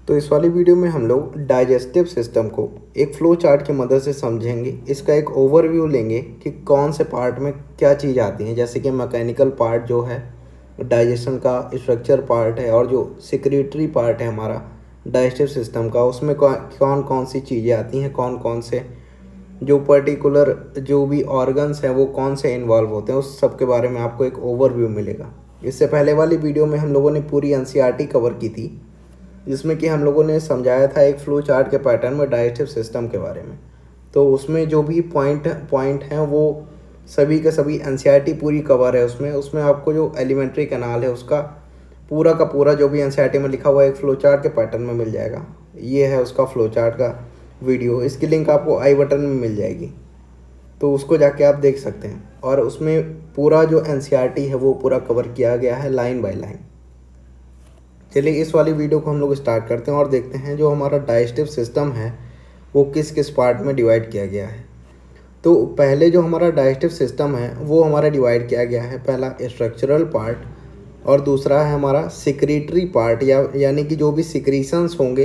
तो इस वाली वीडियो में हम लोग डाइजेस्टिव सिस्टम को एक फ्लो चार्ट की मदद से समझेंगे। इसका एक ओवरव्यू लेंगे कि कौन से पार्ट में क्या चीज़ आती है, जैसे कि मैकेनिकल पार्ट जो है डाइजेशन का स्ट्रक्चर पार्ट है, और जो सिक्रेटरी पार्ट है हमारा डाइजेस्टिव सिस्टम का, उसमें कौन कौन सी चीज़ें आती हैं, कौन कौन से जो पर्टिकुलर जो भी ऑर्गन्स हैं वो कौन से इन्वॉल्व होते हैं, उस सब के बारे में आपको एक ओवरव्यू मिलेगा। इससे पहले वाली वीडियो में हम लोगों ने पूरी एनसीईआरटी कवर की थी, जिसमें कि हम लोगों ने समझाया था एक फ्लो चार्ट के पैटर्न में डाइजेस्टिव सिस्टम के बारे में। तो उसमें जो भी पॉइंट हैं वो सभी के सभी एनसीईआरटी पूरी कवर है। उसमें आपको जो एलिमेंट्री कैनाल है उसका पूरा का पूरा जो भी एनसीईआरटी में लिखा हुआ है एक फ्लो चार्ट के पैटर्न में मिल जाएगा। ये है उसका फ्लो चार्ट का वीडियो, इसकी लिंक आपको आई बटन में मिल जाएगी, तो उसको जाके आप देख सकते हैं। और उसमें पूरा जो एनसीईआरटी है वो पूरा कवर किया गया है लाइन बाय लाइन। चलिए इस वाली वीडियो को हम लोग स्टार्ट करते हैं और देखते हैं जो हमारा डाइजेस्टिव सिस्टम है वो किस किस पार्ट में डिवाइड किया गया है। तो पहले जो हमारा डाइजेस्टिव सिस्टम है वो हमारा डिवाइड किया गया है, पहला स्ट्रक्चरल पार्ट और दूसरा है हमारा सिक्रेटरी पार्ट, यानी कि जो भी सिक्रीशंस होंगे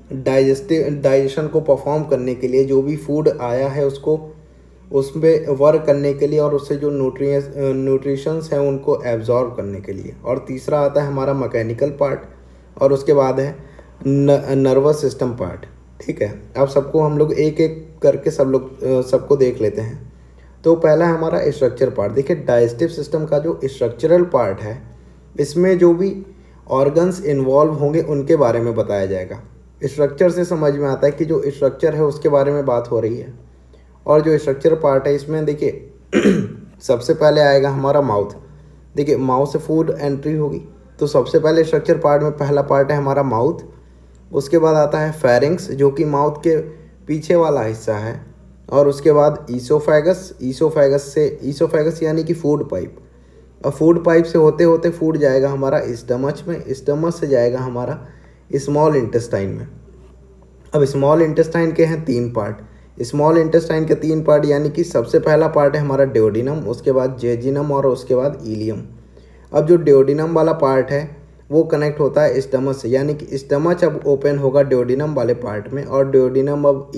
डाइजेशन को परफॉर्म करने के लिए, जो भी फूड आया है उसको उसमें वर्क करने के लिए और उससे जो न्यूट्रिशंस हैं उनको एब्जॉर्ब करने के लिए। और तीसरा आता है हमारा मैकेनिकल पार्ट, और उसके बाद है नर्वस सिस्टम पार्ट। ठीक है, अब सबको हम लोग एक एक करके सबको देख लेते हैं। तो पहला है हमारा स्ट्रक्चर पार्ट। देखिए डाइजेस्टिव सिस्टम का जो स्ट्रक्चरल पार्ट है इसमें जो भी ऑर्गन्स इन्वॉल्व होंगे उनके बारे में बताया जाएगा। स्ट्रक्चर से समझ में आता है कि जो स्ट्रक्चर है उसके बारे में बात हो रही है। और जो स्ट्रक्चर पार्ट है इसमें देखिए सबसे पहले आएगा हमारा माउथ। देखिए माउथ से फूड एंट्री होगी, तो सबसे पहले स्ट्रक्चर पार्ट में पहला पार्ट है हमारा माउथ। उसके बाद आता है फेरिंग्स जो कि माउथ के पीछे वाला हिस्सा है, और उसके बाद ईसोफेगस। ईसोफेगस यानी कि फूड पाइप। और फूड पाइप से होते होते फूड जाएगा हमारा स्टमच में, स्टमच से जाएगा हमारा स्मॉल इंटेस्टाइन में। अब स्मॉल इंटेस्टाइन के हैं 3 पार्ट। स्मॉल इंटेस्टाइन के 3 पार्ट यानी कि सबसे पहला पार्ट है हमारा ड्योडिनम, उसके बाद जेजिनम और उसके बाद इलियम। अब जो ड्योडिनम वाला पार्ट है वो कनेक्ट होता है स्टमच से, यानी कि स्टमच अब ओपन होगा ड्योडिनम वाले पार्ट में, और ड्योडिनम अब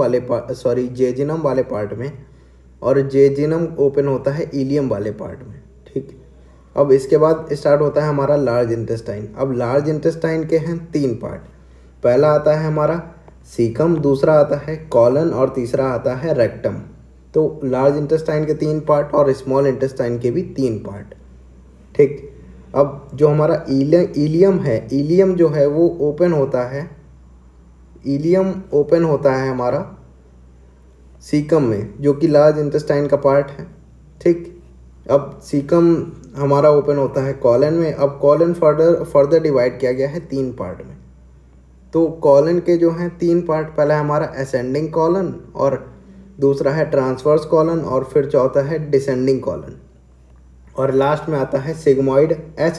जेजिनम वाले पार्ट में, और जेजिनम ओपन होता है इलियम वाले पार्ट में। ठीक, अब इसके बाद स्टार्ट होता है हमारा लार्ज इंटेस्टाइन। अब लार्ज इंटेस्टाइन के हैं 3 पार्ट। पहला आता है हमारा सीकम, दूसरा आता है कॉलन और तीसरा आता है रेक्टम। तो लार्ज इंटेस्टाइन के 3 पार्ट और स्मॉल इंटेस्टाइन के भी 3 पार्ट। ठीक, अब जो हमारा इलियम है, इलियम जो है वो ओपन होता है, इलियम ओपन होता है हमारा सीकम में, जो कि लार्ज इंटेस्टाइन का पार्ट है। ठीक, अब सीकम हमारा ओपन होता है कॉलन में। अब कॉलन फर्दर डिवाइड किया गया है 3 पार्ट में। तो कॉलन के जो हैं 3 पार्ट, पहला है हमारा असेंडिंग कॉलन, और दूसरा है ट्रांसवर्स कॉलन, और फिर चौथा है डिसेंडिंग कॉलन, और लास्ट में आता है सिग्मॉइड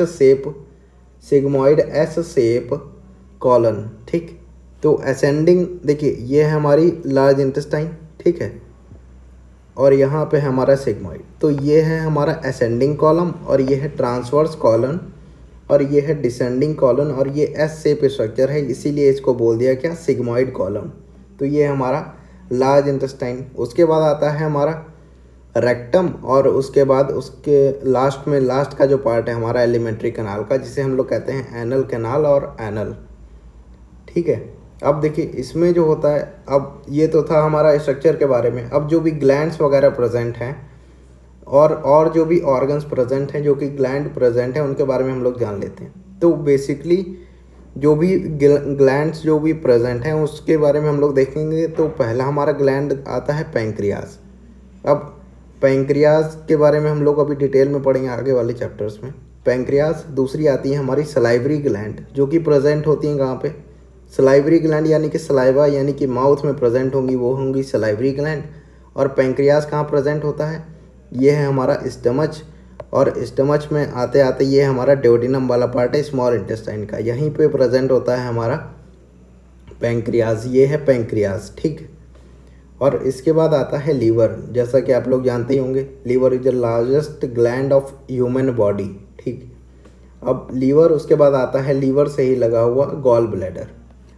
एस शेप कॉलन। ठीक, तो असेंडिंग देखिए ये है हमारी लार्ज इंटेस्टाइन, ठीक है, और यहाँ पे हमारा सिग्मॉइड। तो ये है हमारा असेंडिंग कॉलम, और ये है ट्रांसवर्स कॉलन, और ये है डिसेंडिंग कॉलन, और ये एस शेप स्ट्रक्चर है, इसीलिए इसको बोल दिया क्या, सिग्मॉइड कॉलम। तो ये हमारा लार्ज इंटेस्टाइन। उसके बाद आता है हमारा रेक्टम, और उसके बाद उसके लास्ट का जो पार्ट है हमारा एलिमेंट्री कैनाल का, जिसे हम लोग कहते हैं एनल कैनाल और एनल। ठीक है, अब देखिए इसमें जो होता है, अब ये तो था हमारा स्ट्रक्चर के बारे में। अब जो भी ग्लैंड्स वगैरह प्रेजेंट हैं और जो भी ऑर्गन्स प्रेजेंट हैं, जो कि ग्लैंड प्रेजेंट हैं, उनके बारे में हम लोग जान लेते हैं। तो बेसिकली जो भी ग्लैंड्स जो भी प्रेजेंट हैं उसके बारे में हम लोग देखेंगे। तो पहला हमारा ग्लैंड आता है पैंक्रियाज। अब पैंक्रियाज के बारे में हम लोग अभी डिटेल में पढ़ेंगे आगे वाले चैप्टर्स में। पैंक्रियाज। दूसरी आती है हमारी सलाइवरी ग्लैंड, जो कि प्रेजेंट होती हैं कहाँ पे, सलाइवरी ग्लैंड, यानी कि सलाइवा यानी कि माउथ में प्रेजेंट होंगी, वो होंगी सलाइवरी ग्लैंड। और पैंक्रियाज कहाँ प्रेजेंट होता है, ये है हमारा स्टमच, और स्टमच में आते आते ये हमारा ड्योडिनम वाला पार्ट है स्मॉल इंटेस्टाइन का, यहीं पे प्रेजेंट होता है हमारा पैंक्रियाज। ये है पैंक्रियाज। ठीक, और इसके बाद आता है लीवर। जैसा कि आप लोग जानते ही होंगे, liver is the largest gland of human body. ठीक, अब लीवर, उसके बाद आता है लीवर से ही लगा हुआ गॉल ब्लैडर।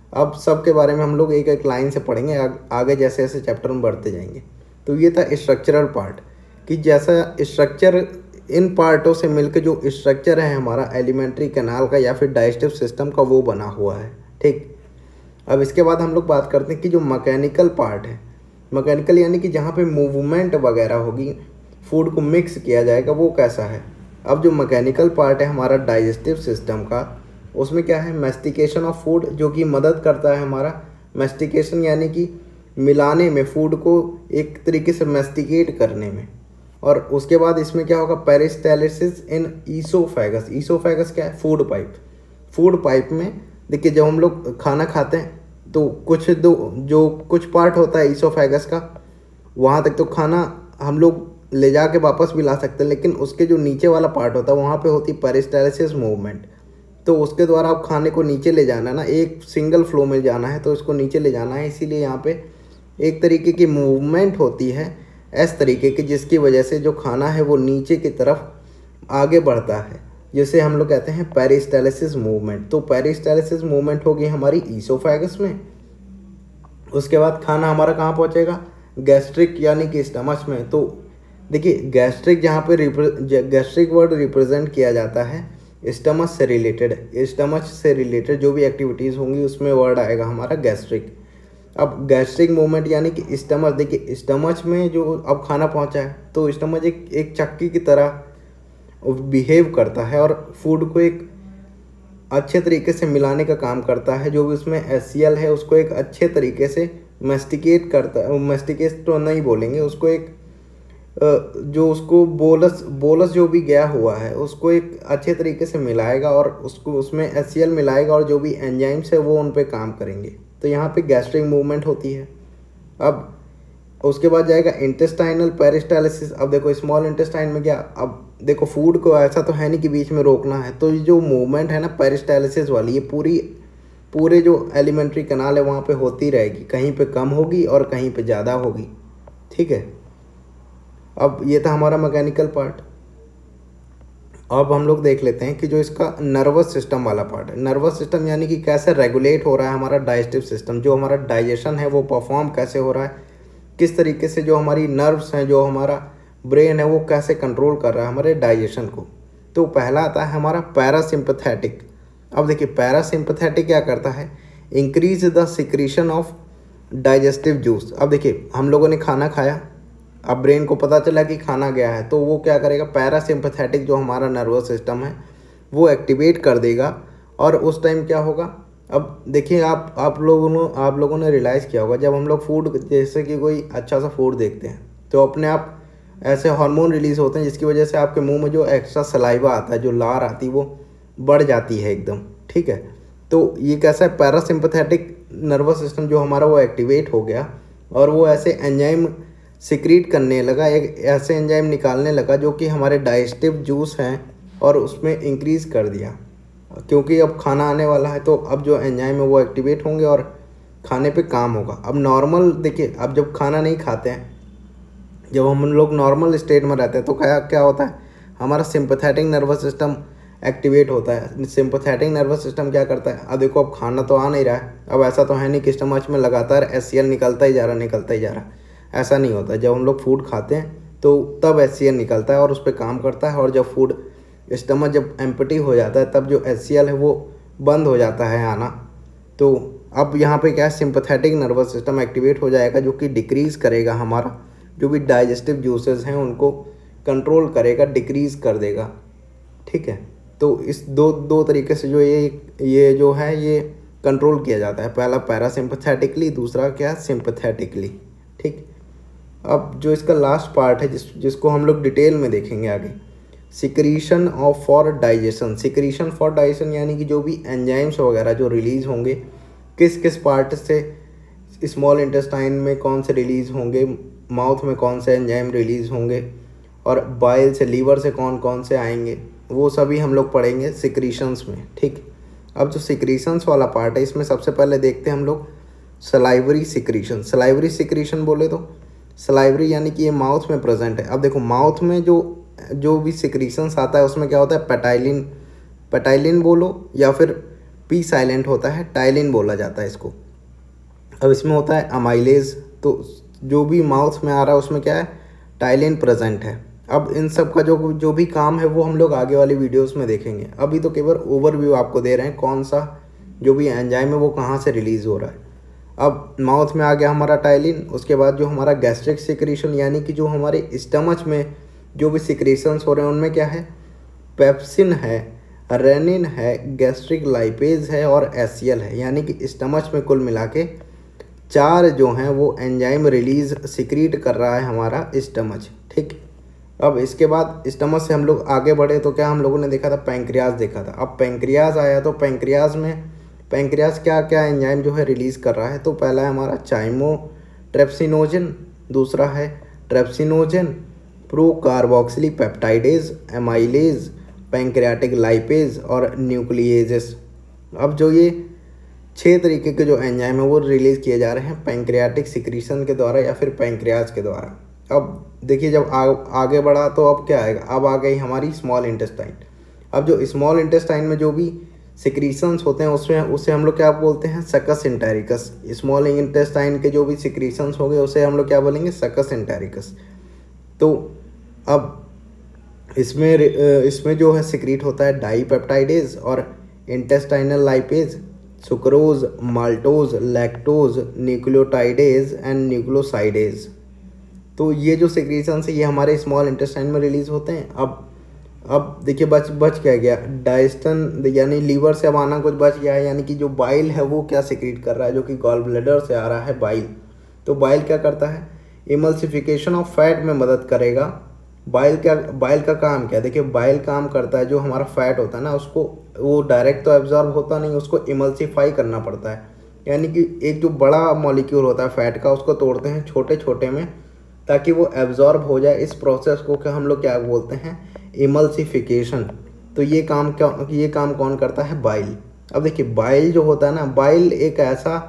अब सब के बारे में हम लोग एक एक लाइन से पढ़ेंगे आगे जैसे जैसे चैप्टर में बढ़ते जाएंगे। तो ये था स्ट्रक्चरल पार्ट, कि जैसा स्ट्रक्चर इन पार्टों से मिलकर जो स्ट्रक्चर है हमारा एलिमेंट्री कैनाल का या फिर डाइजेस्टिव सिस्टम का वो बना हुआ है। ठीक, अब इसके बाद हम लोग बात करते हैं कि जो मैकेनिकल पार्ट है, मैकेनिकल यानी कि जहाँ पे मूवमेंट वगैरह होगी, फूड को मिक्स किया जाएगा, वो कैसा है। अब जो मैकेनिकल पार्ट है हमारा डाइजेस्टिव सिस्टम का, उसमें क्या है, मैस्टिकेशन ऑफ फूड, जो कि मदद करता है हमारा मैस्टिकेशन यानी कि मिलाने में, फूड को एक तरीके से मैस्टिकेट करने में। और उसके बाद इसमें क्या होगा, पेरिस्टालिसिस इन ईसोफेगस। ईसोफेगस क्या है, फूड पाइप। फूड पाइप में देखिए जब हम लोग खाना खाते हैं तो कुछ पार्ट होता है ईसोफेगस का, वहाँ तक तो खाना हम लोग ले जाके वापस भी ला सकते हैं, लेकिन उसके जो नीचे वाला पार्ट होता है वहाँ पे होती है पेरिस्टालिसिस मूवमेंट। तो उसके द्वारा आप खाने को नीचे ले जाना है ना, एक सिंगल फ्लो में जाना है तो इसको नीचे ले जाना है, इसीलिए यहाँ पे एक तरीके की मूवमेंट होती है इस तरीके की, जिसकी वजह से जो खाना है वो नीचे की तरफ आगे बढ़ता है, जिसे हम लोग कहते हैं पेरिस्टालिसिस मूवमेंट। तो पेरिस्टालिसिस मूवमेंट होगी हमारी ईसोफेगस में। उसके बाद खाना हमारा कहाँ पहुँचेगा, गैस्ट्रिक यानी कि स्टमच में। तो देखिए गैस्ट्रिक जहाँ पे गैस्ट्रिक वर्ड रिप्रेजेंट किया जाता है स्टमच से रिलेटेड, स्टमच से रिलेटेड जो भी एक्टिविटीज़ होंगी उसमें वर्ड आएगा हमारा गैस्ट्रिक। अब गैस्ट्रिक मूवमेंट यानी कि स्टमच, देखिए स्टमच में जो अब खाना पहुंचा है तो स्टमच एक चक्की की तरह बिहेव करता है और फूड को एक अच्छे तरीके से मिलाने का काम करता है। जो भी उसमें HCl है उसको एक अच्छे तरीके से मैस्टिकेट करता है, मैस्टिकेट तो नहीं बोलेंगे उसको, एक जो उसको बोलस जो भी गया हुआ है उसको एक अच्छे तरीके से मिलाएगा और उसको उसमें HCl मिलाएगा और जो भी एंजाइम्स है वो उन पे काम करेंगे। तो यहाँ पे गैस्ट्रिक मूवमेंट होती है। अब उसके बाद जाएगा इंटेस्टाइनल पेरिस्टालिसिस। अब देखो स्मॉल इंटेस्टाइन में क्या, अब देखो फूड को ऐसा तो है नहीं कि बीच में रोकना है, तो ये जो मूवमेंट है ना पेरिस्टालिसिस वाली, ये पूरे जो एलिमेंट्री कैनाल है वहाँ पे होती रहेगी, कहीं पे कम होगी और कहीं पे ज़्यादा होगी। ठीक है, अब ये था हमारा मैकेनिकल पार्ट। अब हम लोग देख लेते हैं कि जो इसका नर्वस सिस्टम वाला पार्ट है। नर्वस सिस्टम यानी कि कैसे रेगुलेट हो रहा है हमारा डाइजेस्टिव सिस्टम, जो हमारा डाइजेशन है वो परफॉर्म कैसे हो रहा है, किस तरीके से जो हमारी नर्व्स हैं, जो हमारा ब्रेन है वो कैसे कंट्रोल कर रहा है हमारे डाइजेशन को। तो पहला आता है हमारा पैरासिम्पथेटिक। अब देखिए पैरासिम्पथेटिक क्या करता है, increase the secretion of digestive juice. अब देखिए हम लोगों ने खाना खाया, अब ब्रेन को पता चला कि खाना गया है, तो वो क्या करेगा, पैरासिम्पथेटिक जो हमारा नर्वस सिस्टम है वो एक्टिवेट कर देगा। और उस टाइम क्या होगा, अब देखिए आप लोगों ने रियलाइज़ किया होगा, जब हम लोग फूड जैसे कि कोई अच्छा सा फूड देखते हैं तो अपने आप ऐसे हार्मोन रिलीज़ होते हैं जिसकी वजह से आपके मुंह में जो एक्स्ट्रा सलाइवा आता है, जो लार आती है वो बढ़ जाती है एकदम। ठीक है, तो ये कैसा है, पैरासिम्पथेटिक नर्वस सिस्टम जो हमारा वो एक्टिवेट हो गया और वो ऐसे एंजाइम सिक्रीट करने लगा, एक ऐसे एंजाइम निकालने लगा जो कि हमारे डाइजेस्टिव जूस हैं और उसमें इंक्रीज़ कर दिया, क्योंकि अब खाना आने वाला है तो अब जो एंजाइम है वो एक्टिवेट होंगे और खाने पे काम होगा। अब नॉर्मल देखिए, अब जब खाना नहीं खाते हैं, जब हम लोग नॉर्मल स्टेट में रहते हैं तो क्या होता है, हमारा सिंपैथेटिक नर्वस सिस्टम एक्टिवेट होता है। सिंपैथेटिक नर्वस सिस्टम क्या करता है, अब देखो अब खाना तो आ नहीं रहा है, अब ऐसा तो है नहीं कि स्टमच में लगातार HCl निकलता ही जा रहा, ऐसा नहीं होता। जब हम लोग फूड खाते हैं तो तब HCl निकलता है और उस पर काम करता है, और जब फूड स्टमच जब एम्प्टी हो जाता है तब जो HCl है वो बंद हो जाता है आना। तो अब यहाँ पे क्या है, सिंपैथेटिक नर्वस सिस्टम एक्टिवेट हो जाएगा जो कि डिक्रीज़ करेगा हमारा जो भी डाइजेस्टिव जूसेस हैं उनको कंट्रोल करेगा, डिक्रीज़ कर देगा। ठीक है, तो इस दो तरीके से जो ये जो है ये कंट्रोल किया जाता है, पहला पैरासिम्पैथेटिकली, दूसरा क्या, सिंपैथेटिकली। ठीक, अब जो इसका लास्ट पार्ट है जिसको हम लोग डिटेल में देखेंगे आगे, secretion of for digestion. Secretion for digestion यानी कि जो भी एंजाइम्स वगैरह जो रिलीज़ होंगे किस किस पार्ट से, स्मॉल इंटेस्टाइन में कौन से रिलीज़ होंगे, माउथ में कौन से एंजाइम रिलीज़ होंगे, और बाइल से, लीवर से कौन कौन से आएंगे, वो सभी हम लोग पढ़ेंगे सिक्रीशंस में। ठीक, अब जो सिक्रीशंस वाला पार्ट है इसमें सबसे पहले देखते हैं हम लोग सलाइवरी सिक्रीशन। सलाइवरी सिक्रीशन बोले तो सलाइवरी यानी कि ये माउथ में प्रेजेंट है। अब देखो माउथ में जो भी सिक्रीशंस आता है उसमें क्या होता है, पेटाइलिन बोलो या फिर पी साइलेंट होता है, टाइलिन बोला जाता है इसको। अब इसमें होता है अमाइलेज, तो जो भी माउथ में आ रहा है उसमें क्या है, टाइलिन प्रेजेंट है। अब इन सब का जो भी काम है वो हम लोग आगे वाली वीडियोस में देखेंगे। अभी तो केवल ओवरव्यू आपको दे रहे हैं कौन सा जो भी एंजाइम है वो कहाँ से रिलीज़ हो रहा है। अब माउथ में आ गया हमारा टाइलिन, उसके बाद जो हमारा गैस्ट्रिक सिक्रीशन यानी कि जो हमारे स्टमच में जो भी सिक्रीशंस हो रहे हैं उनमें क्या है, पेप्सिन है, रेनिन है, गैस्ट्रिक लाइपेज है और एसियल है। यानी कि स्टमच में कुल मिला के 4 जो हैं वो एंजाइम रिलीज सिक्रीट कर रहा है हमारा स्टमच। ठीक, अब इसके बाद स्टमच से हम लोग आगे बढ़े तो क्या हम लोगों ने देखा था, पैंक्रियाज देखा था। अब पैंक्रियाज आया तो पैंक्रियाज क्या क्या एंजाइम जो है रिलीज़ कर रहा है। तो पहला है हमारा चाइमोट्रेप्सिनोजन, दूसरा है trypsinogen, procarboxypeptidase, amylase, pancreatic lipase और न्यूक्लिएजेस। अब जो ये 6 तरीके के जो एंजाइम है वो रिलीज़ किए जा रहे हैं पैंक्रियाटिक सिक्रीशन के द्वारा या फिर पैंक्रियाज के द्वारा। अब देखिए जब आगे बढ़ा तो अब क्या आएगा, अब आ गई हमारी स्मॉल इंटेस्टाइन। अब जो स्मॉल इंटेस्टाइन में जो भी सिक्रीशंस होते हैं उसमें उसे हम लोग क्या बोलते हैं, सकस एंटेरिकस। स्मॉल इंटेस्टाइन के जो भी सिक्रीशंस हो गए उसे हम लोग क्या बोलेंगे, सकस एंटेरिकस। तो अब इसमें जो है सिक्रीट होता है डाईपेप्टाइडेज और intestinal lipase, sucrose, maltose, lactose, nucleotidase and nucleosidase. तो ये जो सिक्रीशंस है ये हमारे स्मॉल इंटेस्टाइन में रिलीज होते हैं। अब देखिए बच क्या गया, डाइजेशन यानी लीवर से अब आना कुछ बच गया है, यानी कि जो बाइल है वो क्या सिक्रीट कर रहा है, जो कि गॉल ब्लैडर से आ रहा है बाइल। तो बाइल क्या करता है, इमल्सिफिकेशन ऑफ फैट में मदद करेगा। बाइल का काम क्या है, देखिए बाइल काम करता है जो हमारा फैट होता है ना उसको, वो डायरेक्ट तो एब्जॉर्ब होता नहीं, उसको इमल्सिफाई करना पड़ता है। यानी कि एक जो बड़ा मॉलिक्यूल होता है फैट का उसको तोड़ते हैं छोटे छोटे में ताकि वो एब्जॉर्ब हो जाए। इस प्रोसेस को क्या हम लोग क्या बोलते हैं, इमल्सिफिकेशन। तो ये काम कौन करता है, बाइल। अब देखिए बाइल जो होता है ना, बाइल एक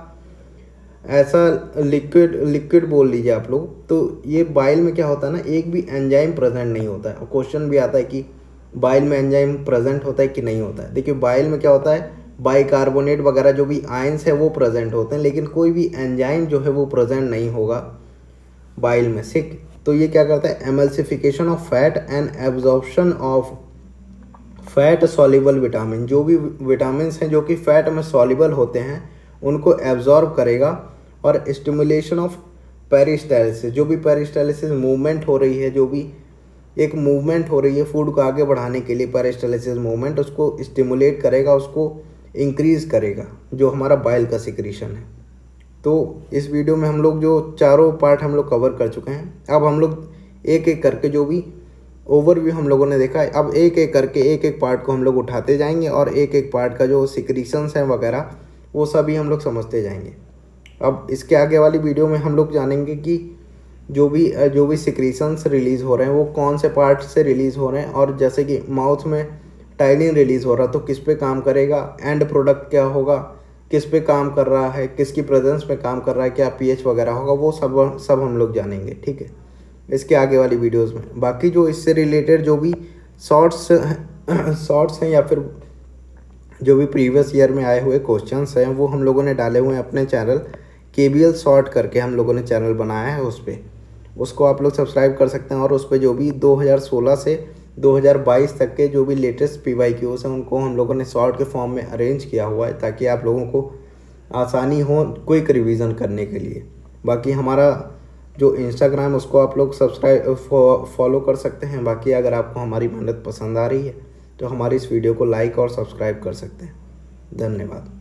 ऐसा लिक्विड बोल लीजिए आप लोग। तो ये बाइल में क्या होता है ना, एक भी एंजाइम प्रेजेंट नहीं होता है। क्वेश्चन भी आता है कि बाइल में एंजाइम प्रेजेंट होता है कि नहीं होता है। देखिए बाइल में क्या होता है, बाइकार्बोनेट वगैरह जो भी आयंस है वो प्रेजेंट होते हैं, लेकिन कोई भी एंजाइम जो है वो प्रेजेंट नहीं होगा बाइल में। ठीक, तो ये क्या करता है, emulsification of fat and absorption of fat soluble vitamin. जो भी विटामिन हैं जो कि फैट में सॉल्युबल होते हैं उनको एब्जॉर्ब करेगा। और स्टिमुलेशन ऑफ पेरिस्टालिसिस, जो भी पेरिस्टालिसिस मूवमेंट हो रही है, जो भी एक मूवमेंट हो रही है फूड को आगे बढ़ाने के लिए, पेरिस्टालिसिस मूवमेंट उसको स्टिमुलेट करेगा, उसको इंक्रीज करेगा, जो हमारा बाइल का सिक्रीशन है। तो इस वीडियो में हम लोग जो चारों पार्ट हम लोग कवर कर चुके हैं। अब हम लोग एक एक करके जो भी ओवरव्यू हम लोगों ने देखा है, अब एक एक करके एक पार्ट को हम लोग उठाते जाएंगे और एक पार्ट का जो सिक्रीशंस हैं वगैरह वो सभी हम लोग समझते जाएंगे। अब इसके आगे वाली वीडियो में हम लोग जानेंगे कि जो भी सिक्रीशंस रिलीज़ हो रहे हैं वो कौन से पार्ट से रिलीज़ हो रहे हैं। और जैसे कि माउथ में टाइलिन रिलीज़ हो रहा है तो किस पे काम करेगा, एंड प्रोडक्ट क्या होगा, किस पे काम कर रहा है, किसकी प्रेजेंस में काम कर रहा है, क्या पीएच वगैरह होगा, वो सब हम लोग जानेंगे। ठीक है, इसके आगे वाली वीडियोस में। बाकी जो इससे रिलेटेड जो भी शॉर्ट्स हैं या फिर जो भी प्रीवियस ईयर में आए हुए क्वेश्चंस हैं वो हम लोगों ने डाले हुए हैं अपने चैनल KBL शॉर्ट करके हम लोगों ने चैनल बनाया है, उस पर उसको आप लोग सब्सक्राइब कर सकते हैं। और उस पर जो भी 2016 से 2022 तक के जो भी लेटेस्ट PYQs हैं उनको हम लोगों ने शॉर्ट के फॉर्म में अरेंज किया हुआ है ताकि आप लोगों को आसानी हो क्विक रिवीजन करने के लिए। बाकी हमारा जो इंस्टाग्राम उसको आप लोग फॉलो कर सकते हैं। बाकी अगर आपको हमारी मेहनत पसंद आ रही है तो हमारी इस वीडियो को लाइक और सब्सक्राइब कर सकते हैं। धन्यवाद।